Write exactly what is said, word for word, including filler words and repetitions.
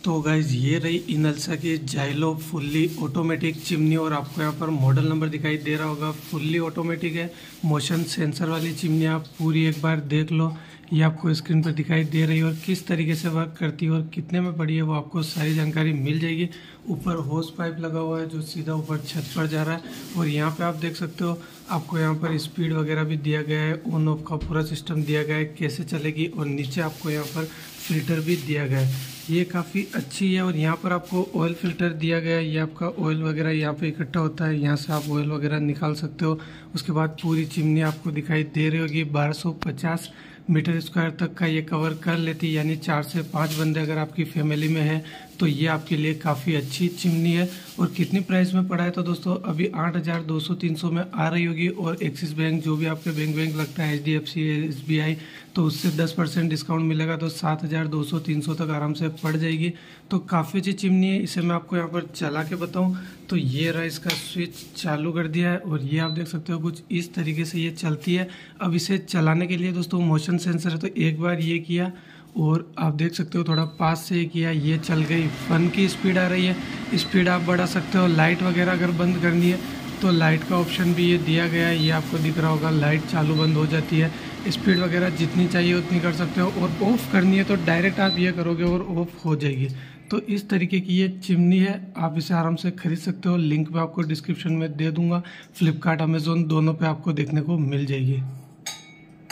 तो गाइज ये रही इनल्सा की जाइलो फुल्ली ऑटोमेटिक चिमनी और आपको यहाँ पर मॉडल नंबर दिखाई दे रहा होगा। फुल्ली ऑटोमेटिक है, मोशन सेंसर वाली चिमनी। आप पूरी एक बार देख लो, ये आपको स्क्रीन पर दिखाई दे रही है और किस तरीके से वर्क करती है और कितने में पड़ी है वो आपको सारी जानकारी मिल जाएगी। ऊपर होस पाइप लगा हुआ है जो सीधा ऊपर छत पर जा रहा है और यहाँ पे आप देख सकते हो आपको यहाँ पर स्पीड वगैरह भी दिया गया है, ऑन ऑफ का पूरा सिस्टम दिया गया है कैसे चलेगी, और नीचे आपको यहाँ पर फिल्टर भी दिया गया है। ये काफ़ी अच्छी है और यहाँ पर आपको ऑयल फिल्टर दिया गया है। ये आपका ऑयल वगैरह यहाँ पे इकट्ठा होता है, यहाँ से आप ऑयल वगैरह निकाल सकते हो। उसके बाद पूरी चिमनी आपको दिखाई दे रही होगी। बारह सौ पचास मीटर स्क्वायर तक का ये कवर कर लेती है, यानी चार से पाँच बंदे अगर आपकी फैमिली में है तो ये आपके लिए काफ़ी अच्छी चिमनी है। और कितनी प्राइस में पड़ा है तो दोस्तों अभी आठ हज़ार दो सौ तीन सौ में आ रही होगी। और एक्सिस बैंक जो भी आपके बैंक बैंक लगता है, H D F C, S B I, तो उससे दस परसेंट डिस्काउंट मिलेगा तो सात हज़ार दो सौ तीन सौ तक आराम से पड़ जाएगी। तो काफ़ी अच्छी चिमनी है। इसे मैं आपको यहाँ पर चला के बताऊँ तो ये रहा, इसका स्विच चालू कर दिया है और ये आप देख सकते हो कुछ इस तरीके से ये चलती है। अब इसे चलाने के लिए दोस्तों मोशन सेंसर है, तो एक बार ये किया और आप देख सकते हो थोड़ा पास से किया, ये चल गई। फन की स्पीड आ रही है, स्पीड आप बढ़ा सकते हो। लाइट वगैरह अगर बंद करनी है तो लाइट का ऑप्शन भी ये दिया गया है, ये आपको दिख रहा होगा, लाइट चालू बंद हो जाती है। स्पीड वगैरह जितनी चाहिए उतनी कर सकते हो और ऑफ़ करनी है तो डायरेक्ट आप ये करोगे और ऑफ हो जाएगी। तो इस तरीके की ये चिमनी है, आप इसे आराम से खरीद सकते हो। लिंक मैं आपको डिस्क्रिप्शन में दे दूंगा। फ्लिपकार्ट, अमेज़ोन दोनों पे आपको देखने को मिल जाएगी।